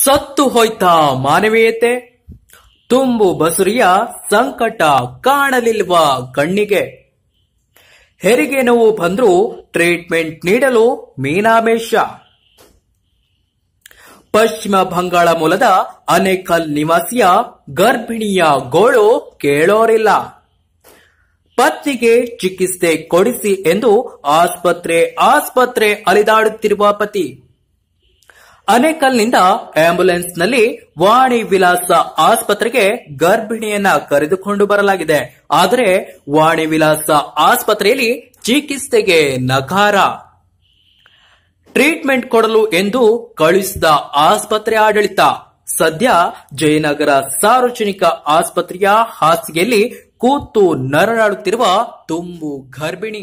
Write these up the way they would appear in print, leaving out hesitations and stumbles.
ಸತ್ತು ಹೋಯ್ತಾ ಮಾನವೀಯತೆ? ತುಂಬು ಬಸುರಿಯ ಸಂಕಟ ಕಾಣಲಿಲ್ವಾ ಕಣ್ಣಿಗೆ? ಹೆರಿಗೆ ನೋವು ಬಂದ್ರೂ ಟ್ರೀಟ್ಮೆಂಟ್ ನೀಡಲು ಮೀನಾಮೇಷ. ಪಶ್ಚಿಮ ಬಂಗಾಳ ಮೂಲದ ಅನೇಕಲ್ ನಿವಾಸಿಯ ಗರ್ಭಿಣಿಯ ಗೋಳು ಕೇಳೋರಿಲ್ಲ. ಪತ್ನಿಗೆ ಚಿಕಿತ್ಸೆ ಕೊಡಿಸಿ ಎಂದು ಆಸ್ಪತ್ರೆ ಅಲಿದಾಡುತ್ತಿರುವ ಪತಿ. ಅನೇಕಲ್ನಿಂದ ಆಂಬ್ಯುಲೆನ್ಸ್ನಲ್ಲಿ ವಾಣಿ ವಿಲಾಸ ಆಸ್ಪತ್ರೆಗೆ ಗರ್ಭಿಣಿಯನ್ನ ಕರೆದುಕೊಂಡು ಬರಲಾಗಿದೆ. ಆದರೆ ವಾಣಿ ವಿಲಾಸ ಆಸ್ಪತ್ರೆಯಲ್ಲಿ ಚಿಕಿತ್ಸೆಗೆ ನಕಾರ. ಟ್ರೀಟ್ಮೆಂಟ್ ಕೊಡಲು ಎಂದು ಕಳುಹಿಸಿದ ಆಸ್ಪತ್ರೆ ಆಡಳಿತ ಸದ್ಯ ಜಯನಗರ ಸಾರ್ವಜನಿಕ ಆಸ್ಪತ್ರೆಯ ಹಾಸಿಗೆಯಲ್ಲಿ ಕೂತು ನರಳಾಡುತ್ತಿರುವ ತುಂಬು ಗರ್ಭಿಣಿ.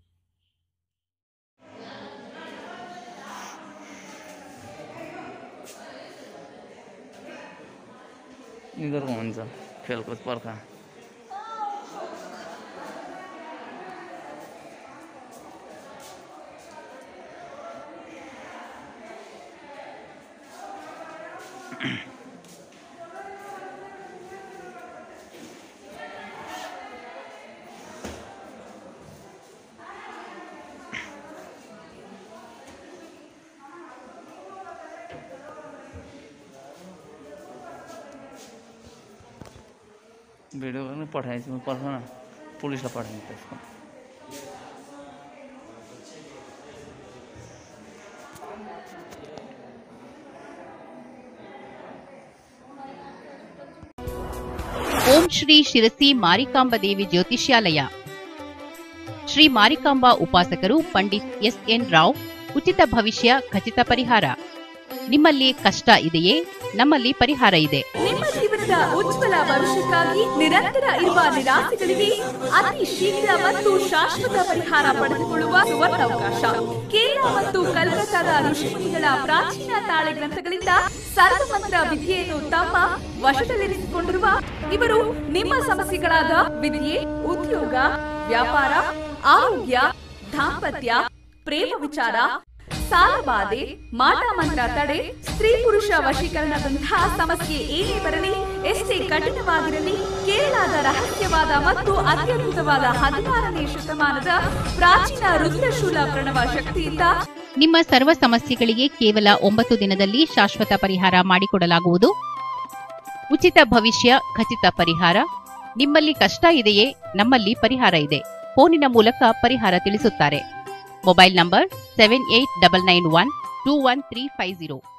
यिनीहरूको हुन्छ खेलकुद पर्खा भिडियो गर्नु पठाएछु म पर्ख न पुलिसलाई पठाइदिनु त्यसको ಓಂ ಶ್ರೀ ಶಿರಸಿ ಮಾರಿಕಾಂಬಾ ದೇವಿ ಜ್ಯೋತಿಷ್ಯಾಲಯ. ಶ್ರೀ ಮಾರಿಕಾಂಬಾ ಉಪಾಸಕರು ಪಂಡಿತ್ ಎಸ್.ಎನ್. ರಾವ್. ಉಚಿತ ಭವಿಷ್ಯ ಖಚಿತ ಪರಿಹಾರ. ನಿಮ್ಮಲ್ಲಿ ಕಷ್ಟ ಇದೆಯೇ? ನಮ್ಮಲ್ಲಿ ಪರಿಹಾರ ಇದೆ. ನಿಮ್ಮ ಜೀವನದ ಉಜ್ವಲ ಭವಿಷ್ಯಕ್ಕಾಗಿ ನಿರಂತರ ಇರುವ ನಿರಾಸೆಗಳಿಗೆ ಅತಿ ಶೀಘ್ರ ಮತ್ತು ಶಾಶ್ವತ ಪರಿಹಾರ ಪಡೆದುಕೊಳ್ಳುವ ಸುವರ್ಣಾವಕಾಶ. ಕೇರಳ ಮತ್ತು ಕಲ್ಕತ್ತಾದ ಋಷಿಮುನಿಗಳ ಪ್ರಾಚೀನ ತಾಳೆ ಗ್ರಂಥಗಳಿಂದ ಸರ್ವಮಂತ್ರ ವಿದ್ಯೆಯನ್ನು ತಮ್ಮ ವಶದಲ್ಲಿರಿಸಿಕೊಂಡಿರುವ ಇವರು ನಿಮ್ಮ ಸಮಸ್ಯೆಗಳಾದ ವಿದ್ಯೆ, ಉದ್ಯೋಗ, ವ್ಯಾಪಾರ, ಆರೋಗ್ಯ, ದಾಂಪತ್ಯ, ಪ್ರೇಮ ವಿಚಾರ, ಸಾಲಬಾಧೆ, ಮಾಟಮಂತ್ರ ತಡೆ, ಸ್ತ್ರೀ ಪುರುಷ ವಶೀಕರಣದಂತಹ ಸಮಸ್ಯೆ ಏನೇ ಬರಲಿ, ಎಷ್ಟೇ ಕಠಿಣವಾಗಿರಲಿ, ಕೇರಳದ ರಹಸ್ಯವಾದ ಮತ್ತು ಅತ್ಯದ್ಭುತವಾದ 16ನೇ ಶತಮಾನದ ಪ್ರಾಚೀನ ರುದ್ರಶೂಲ ಪ್ರಣವ ಶಕ್ತಿಯಿಂದ ನಿಮ್ಮ ಸರ್ವ ಸಮಸ್ಯೆಗಳಿಗೆ ಕೇವಲ 9 ದಿನದಲ್ಲಿ ಶಾಶ್ವತ ಪರಿಹಾರ ಮಾಡಿಕೊಡಲಾಗುವುದು. ಉಚಿತ ಭವಿಷ್ಯ ಖಚಿತ ಪರಿಹಾರ. ನಿಮ್ಮಲ್ಲಿ ಕಷ್ಟ ಇದೆಯೇ? ನಮ್ಮಲ್ಲಿ ಪರಿಹಾರ ಇದೆ. ಫೋನಿನ ಮೂಲಕ ಪರಿಹಾರ ತಿಳಿಸುತ್ತಾರೆ. Mobile number 7899121350.